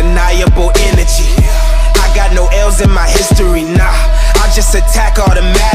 undeniable energy. I got no L's in my history, nah. I just attack automatic.